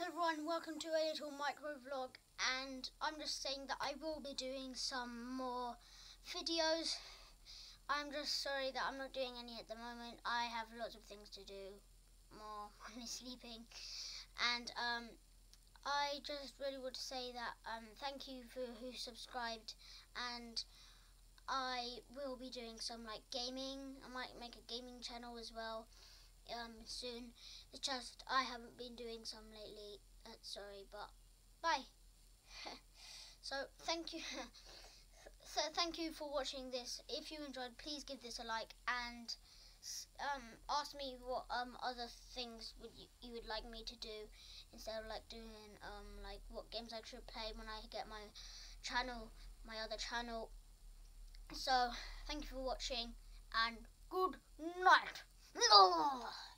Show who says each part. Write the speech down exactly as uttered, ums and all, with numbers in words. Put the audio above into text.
Speaker 1: everyone, welcome to a little micro vlog, and I'm just saying that I will be doing some more videos. I'm just sorry that I'm not doing any at the moment. I have lots of things to do, more money sleeping, and um, I just really want to say that um, thank you for who subscribed, and I will be doing some like gaming. I might make a gaming channel as well um, soon. It's just I haven't been doing some lately. Uh, sorry, but bye. So thank you. So thank you for watching this. If you enjoyed, please give this a like and um, ask me what um, other things would you, you would like me to do instead of like doing um, like what games I should play when I get my channel, my other channel. So thank you for watching and good night.